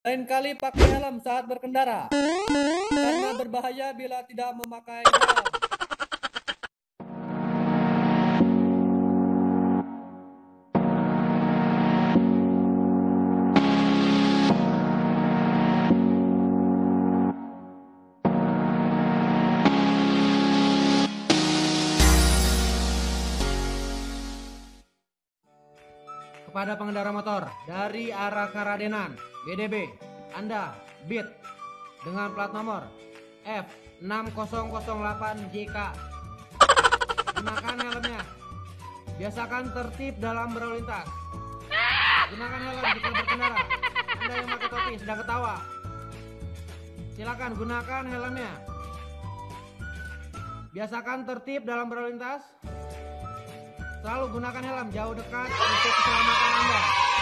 Lain kali pakai helm saat berkendara, karena berbahaya bila tidak memakai helm. Kepada pengendara motor dari arah Karadenan, BDB, Anda Beat dengan plat nomor F6008JK. Gunakan helmnya. Biasakan tertib dalam berlalu lintas. Gunakan helm jika berkendara. Anda yang pakai topi sedang ketawa. Silakan gunakan helmnya. Biasakan tertib dalam berlalu lintas. Selalu gunakan helm jauh dekat untuk keselamatan Anda.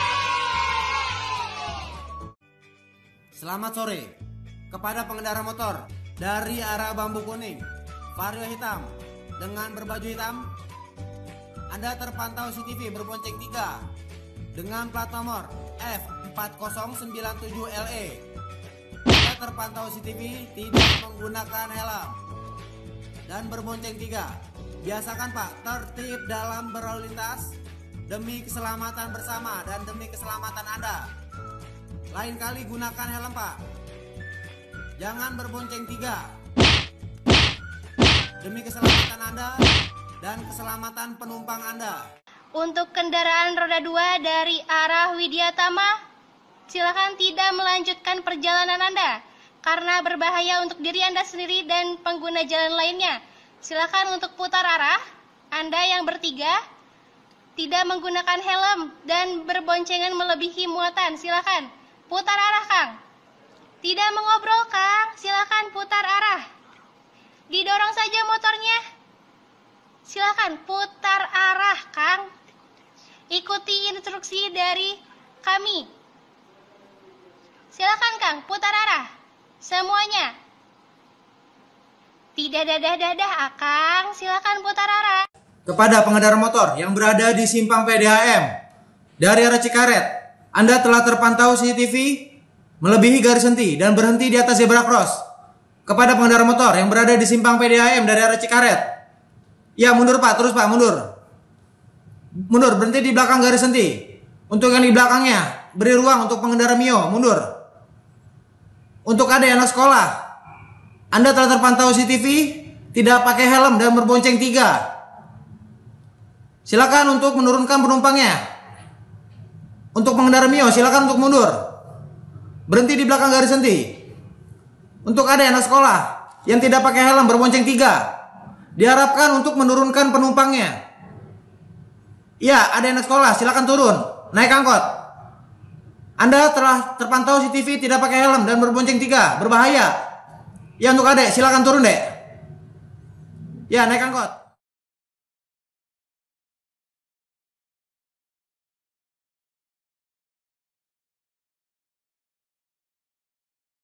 Selamat sore kepada pengendara motor dari arah Bambu Kuning, vario hitam dengan berbaju hitam. Anda terpantau CCTV berbonceng 3 dengan plat nomor F4097LE. Anda terpantau CCTV tidak menggunakan helm dan berbonceng 3. Biasakan Pak, tertib dalam berlalu lintas demi keselamatan bersama dan demi keselamatan Anda. Lain kali gunakan helm Pak. Jangan berbonceng 3 demi keselamatan Anda dan keselamatan penumpang Anda. Untuk kendaraan roda 2 dari arah Widyatama, silakan tidak melanjutkan perjalanan Anda karena berbahaya untuk diri Anda sendiri dan pengguna jalan lainnya. Silakan untuk putar arah. Anda yang bertiga tidak menggunakan helm dan berboncengan melebihi muatan. Silakan putar arah, Kang. Tidak mengobrol, Kang. Silakan putar arah. Didorong saja motornya. Silakan putar arah, Kang. Ikuti instruksi dari kami. Silakan, Kang, putar arah. Semuanya. Tidak dadah-dadah, Akang. Silakan putar arah. Kepada pengendara motor yang berada di simpang PDAM dari arah Cikaret, Anda telah terpantau CCTV melebihi garis henti dan berhenti di atas zebra cross. Kepada pengendara motor yang berada di simpang PDAM dari arah Cikaret, ya mundur Pak, terus Pak, mundur. Mundur, berhenti di belakang garis henti. Untuk yang di belakangnya, beri ruang untuk pengendara Mio, mundur. Untuk adik anak sekolah, Anda telah terpantau CCTV, tidak pakai helm dan berbonceng 3. Silakan untuk menurunkan penumpangnya. Untuk pengendara Mio, silakan untuk mundur. Berhenti di belakang garis henti. Untuk adik anak sekolah yang tidak pakai helm berbonceng 3, diharapkan untuk menurunkan penumpangnya. Ya, adik anak sekolah, silakan turun, naik angkot. Anda telah terpantau CCTV tidak pakai helm dan berbonceng 3, berbahaya. Ya untuk adek silakan turun dek. Ya naik angkot.